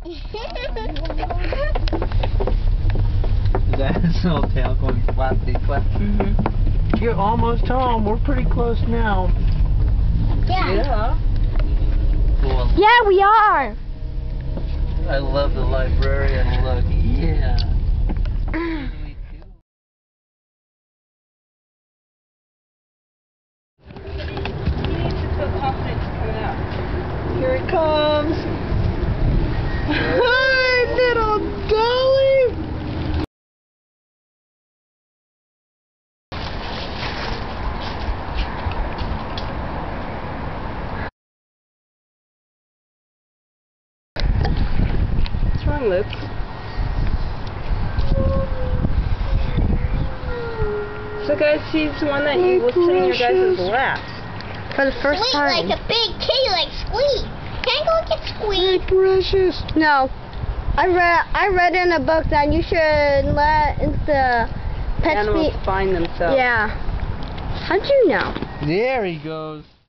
That his little tail going flappity flap. You're almost home. We're pretty close now. Yeah. Cool. Yeah, we are. I love the librarian look. Yeah. Here it comes. Hi, little dolly. What's wrong, Luke? So guys, she's the one that you was sitting in your guys' lap. For the first Squeak time. like a big kitty, like Squeak. Can I go get Squeak? Hey, precious. No. I read in a book that you should let the pets Animals find themselves. Yeah. How'd you know? There he goes.